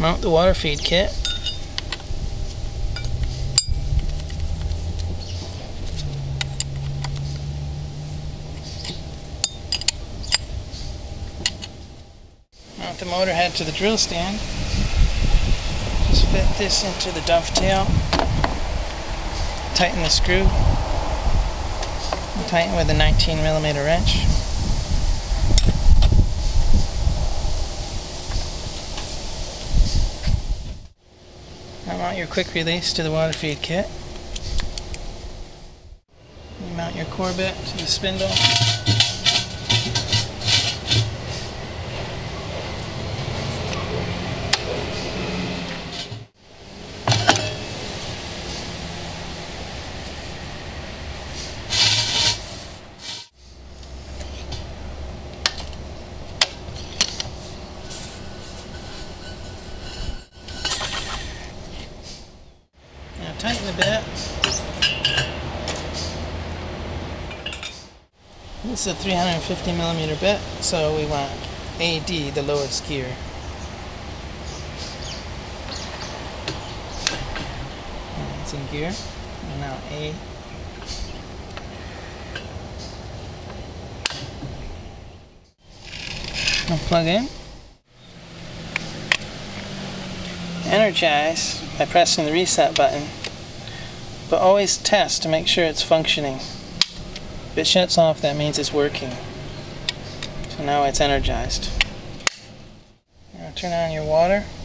Mount the water feed kit. Mount the motor head to the drill stand. Just fit this into the dovetail. Tighten the screw. And tighten with a 19mm wrench. Now mount your quick release to the water feed kit. You mount your core bit to the spindle. Now tighten the bit. This is a 350mm bit, so we want AD, the lowest gear. And it's in gear. And now A. Now plug in. Energize by pressing the reset button, but always test to make sure it's functioning. If it shuts off, that means it's working. So now it's energized. Now turn on your water.